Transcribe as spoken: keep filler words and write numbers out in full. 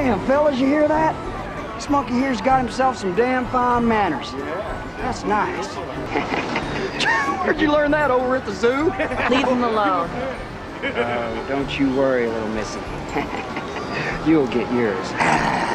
Damn, fellas, you hear that? This monkey here's got himself some damn fine manners. That's nice. Where'd you learn that, over at the zoo? Leave him alone. Oh, don't you worry, little missy. You'll get yours.